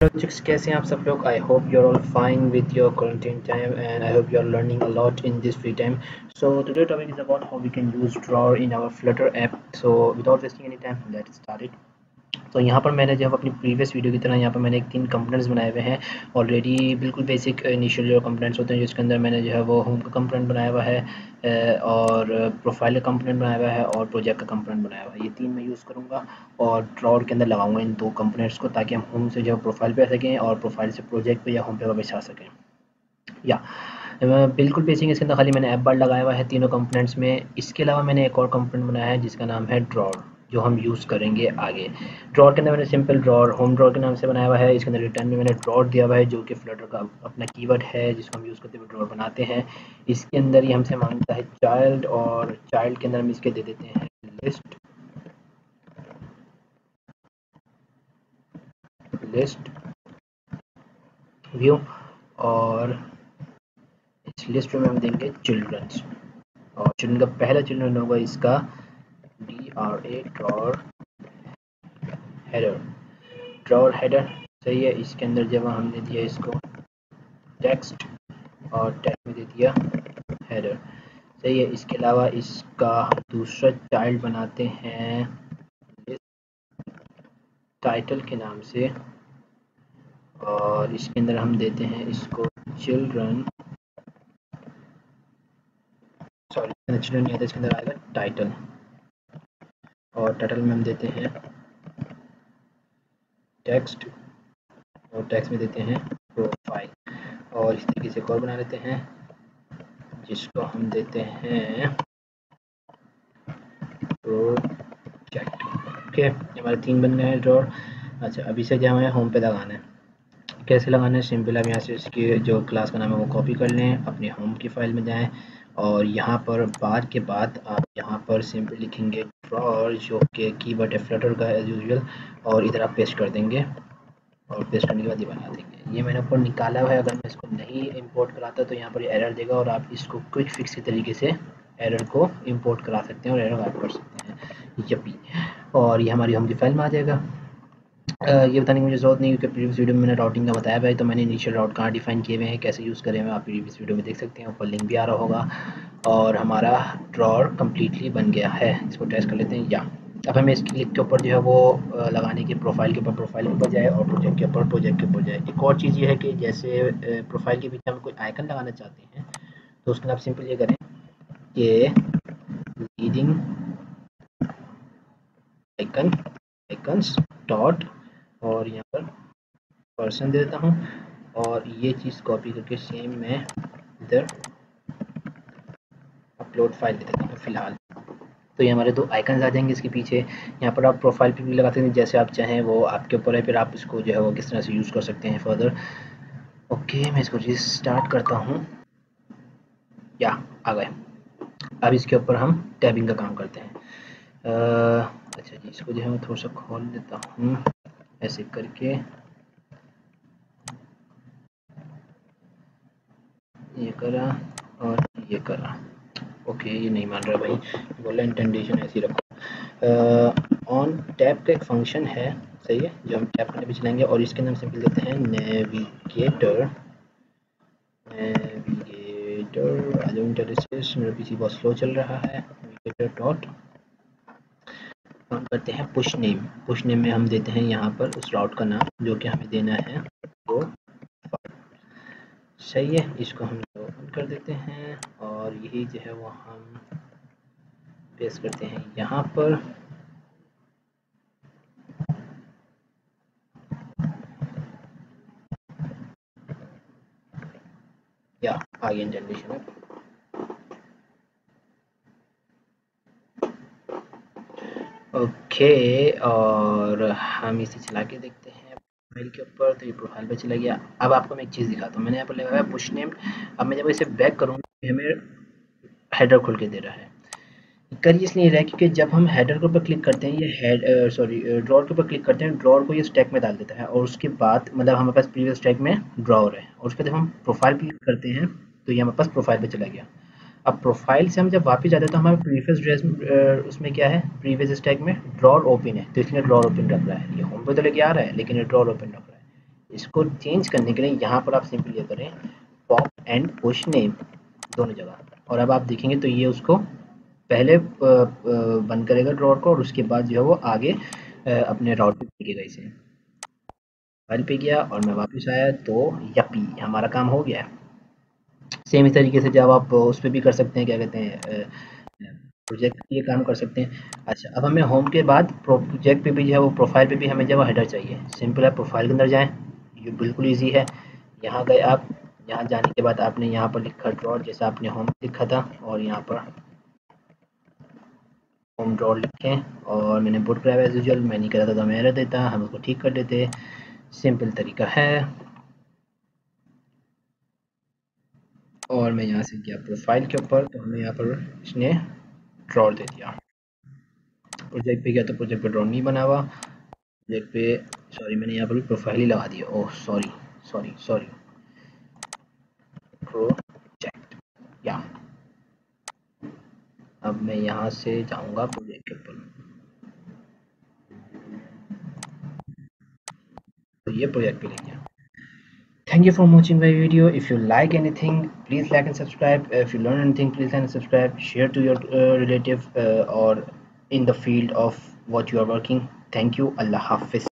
Chicks, कैसे हैं आप सब लोग? I hope you're all fine with your quarantine time and I hope you're learning a lot in this free time. So today's topic is about how we can use drawer in our Flutter app. So without wasting any time, let's start it. तो यहाँ पर मैंने जब अपनी previous video की तरह यहाँ पर मैंने एक 3 कंपोनेंट्स बनाए हुए हैं ऑलरेडी। बिल्कुल बेसिक इनिशियल जो कंपोनेंट्स होते हैं जिसके अंदर मैंने जो है वो होम का कंपोनेंट बनाया हुआ है और प्रोफाइल का कंपोनेंट बनाया हुआ है और प्रोजेक्ट का कंपोनेंट बनाया हुआ है। ये 3 मैं यूज़ करूँगा और ड्रॉअर के अंदर लगाऊंगा इन 2 कंपोनेंट्स को, ताकि हम होम से जो प्रोफाइल पे आ सकें और प्रोफाइल से प्रोजेक्ट पे या होम पे वापस आ सकें। या बिल्कुल बेसिक इसके अंदर खाली मैंने ऐप बार लगाया हुआ है तीनों कंपोनेंट्स में। इसके अलावा मैंने एक और कंपोनेंट बनाया है जिसका नाम है ड्रॉअर, जो हम यूज़ करेंगे आगे। ड्रॉअर के अंदर मैंने सिंपल ड्रॉअर होम ड्रॉअर के नाम से बनाया हुआ है। इसके अंदर रिटर्न में मैंने ड्रॉअर दिया हुआ है जो कि फ्लटर का अपना कीवर्ड है जिसको हम यूज़ करते हुए ड्रॉअर बनाते हैं। इसके अंदर ये हमसे मांगता है चाइल्ड, और चाइल्ड के अंदर हम इसके दे देते हैं लिस्ट व्यू, और इस लिस्ट में हम देंगे चिल्ड्रंस, और चिल्ड्रन का पहला चिल्ड्रन होगा इसका DRA drawer header. Drawer header सही है। इसके अंदर जब हमने दिया इसको टेक्स्ट और टेक्स्ट में दे दिया हेडर, सही है। इसके अलावा इसका हम दूसरा चाइल्ड बनाते हैं टाइटल के नाम से, और इसके अंदर हम देते हैं इसको चिल्ड्रन, सॉरी चिल्ड्रन नहीं आता, इसके अंदर आएगा टाइटल, और टाइटल में हम देते हैं टेक्स्ट, और टेक्स्ट में देते हैं प्रोफाइल। और इस तरीके से एक और बना लेते हैं जिसको हम देते हैं प्रोजेक्ट। ओके, हमारे 3 बन गए हैं ड्रॉअर। अच्छा, अभी से क्या हमें होम पे लगाना है। कैसे लगाना है? सिंपल, आप यहाँ से इसकी जो क्लास का नाम है वो कॉपी कर लें, अपने होम की फाइल में जाएं और यहाँ पर बार के बाद आप यहाँ पर सिंपल लिखेंगे ड्रॉअर, जो कि कीवर्ड है फ्लटर का एज यूजुअल, और इधर आप पेस्ट कर देंगे, और पेस्ट करने के बाद ये बना देंगे। ये मैंने ऊपर निकाला हुआ है, अगर मैं इसको नहीं इंपोर्ट कराता तो यहाँ पर एरर देगा, और आप इसको क्विक फिक्स के तरीके से एरर को इंपोर्ट करा सकते हैं और एरर गायब कर सकते हैं। यपी, और ये हमारी होम की फाइल में आ जाएगा। ये बताने की मुझे ज़रूरत नहीं, क्योंकि प्रीवियस वीडियो में मैंने राउटिंग का बताया हुआ है, तो मैंने इनिशियल राउट कहाँ डिफाइन किए हुए हैं, कैसे यूज़ करें हुए, आप प्रीवियस वीडियो में देख सकते हैं, ऊपर लिंक भी आ रहा होगा। और हमारा ड्रॉअर कम्प्लीटली बन गया है। इसको टेस्ट कर लेते हैं। या अब हमें इसकी क्लिक के ऊपर जो है वो लगाने की प्रोफाइल के ऊपर प्रोफाइल के ऊपर जाए और प्रोजेक्ट के ऊपर प्रोजेक्ट के ऊपर जाए। एक और चीज़ ये है कि जैसे प्रोफाइल के पीछे हम कोई आइकन लगाना चाहते हैं तो उसके लिए आप सिंपल ये करें कि लीडिंग आइकन आइकन्स डॉट, और यहाँ पर पर्सन दे देता हूँ, और ये चीज़ कॉपी करके सेम मैं इधर अपलोड फाइल दे देता हूँ फिलहाल। तो ये हमारे 2 आइकन्स आ जाएंगे इसके पीछे। यहाँ पर आप प्रोफाइल पे भी लगा सकते हैं, जैसे आप चाहें, वो आपके ऊपर है, फिर आप इसको जो है वो किस तरह से यूज़ कर सकते हैं फर्दर। ओके, मैं इसको रिस्टार्ट करता हूँ। या आ गए। अब इसके ऊपर हम टैबिंग का काम करते हैं। अच्छा जी, इसको जो है मैं थोड़ा सा खोल देता हूँ ऐसे करके, ये करा और ये करा। ओके, ये नहीं मान रहा भाई, बोला इंटेंडेशन ऐसी रखो। ऑन टैब का एक फंक्शन है, सही है, जो हम टैब करने पे चलाएंगे, और इसके अंदर सिंपल देते हैं नेविगेटर। मेरा पीसी बहुत स्लो चल रहा है। नेविगेटर डॉट, हम करते हैं पुश नेम। पुश नेम में हम देते हैं यहाँ पर उस राउट का नाम जो कि हमें देना है वो, सही है। इसको हम ओपन कर देते हैं और यही जो है वो हम पेस्ट करते हैं यहाँ पर। या आगे जनरेशन है। ओके, और हम इसे चला के देखते हैं प्रोफाइल के ऊपर, तो ये प्रोफाइल पे चला गया। अब आपको मैं एक चीज़ दिखाता हूँ, मैंने यहाँ पर लगाया है पुश नेम। अब मैं जब इसे बैक करूँगा हमें हेडर खोल के दे रहा है। कर इसलिए रहा है क्योंकि जब हम हेडर के ऊपर क्लिक करते हैं, ये ड्रॉअर के ऊपर क्लिक करते हैं, ड्रॉअर को ये स्टैक में डाल देता है, और उसके बाद मतलब हमारे पास प्रीवियस स्टैक में ड्रॉअर है, और उसके जब हम प्रोफाइल क्लिक करते हैं तो ये हमारे पास प्रोफाइल पे चला गया। अब प्रोफाइल से हम जब वापस जाते हैं तो हमारे प्रीवियस ड्रेस उसमें क्या है, प्रीवियस स्टैक में ड्रॉअर ओपन है, तो इसलिए ड्रॉअर ओपन रख रहा है। ये होम पे तो लेके आ रहा है लेकिन ये ड्रॉअर ओपन रख रहा है। इसको चेंज करने के लिए यहाँ पर आप सिंपली ये करें पॉप एंड पुश नेम दोनों जगह, और अब आप देखेंगे तो ये उसको पहले बंद करेगा ड्रॉर को, और उसके बाद जो है वो आगे अपने राउट पे फेंकेगा इसे। फाइल पे गया और मैं वापस आया तो यपी हमारा काम हो गया है। सेम इस तरीके से जब आप उस पे भी कर सकते हैं, क्या कहते हैं, प्रोजेक्ट ये काम कर सकते हैं। अच्छा, अब हमें होम के बाद प्रोजेक्ट पे भी जो है वो प्रोफाइल पे भी हमें जो है हेडर चाहिए। सिंपल है, प्रोफाइल के अंदर जाएँ, ये बिल्कुल ईज़ी है। यहाँ गए आप, यहाँ जाने के बाद आपने यहाँ पर लिखा ड्रॉर, जैसा आपने होम लिखा था, और यहाँ पर होम ड्रॉर लिखें, और मैंने बुट ग्रैब एज़ यूजुअल मैं नहीं करा था तो मैं एरर देता, हम उसको ठीक कर देते। सिंपल तरीका है। और मैं यहाँ से गया प्रोफाइल के ऊपर, तो हमें यहाँ पर इसने ड्रॉर दे दिया। प्रोजेक्ट पे गया तो प्रोजेक्ट पे ड्रॉर नहीं बना हुआ। प्रोजेक्ट पे, सॉरी, मैंने यहाँ पर भी प्रोफाइल ही लगा दिया। Oh sorry sorry sorry, project, या अब मैं यहाँ से जाऊँगा प्रोजेक्ट के ऊपर, तो ये प्रोजेक्ट पे ले गया। Thank you for watching my video. If you like anything, please like and subscribe. If you learn anything, please like and subscribe. Share to your relative or in the field of what you are working. Thank you. Allah Hafiz.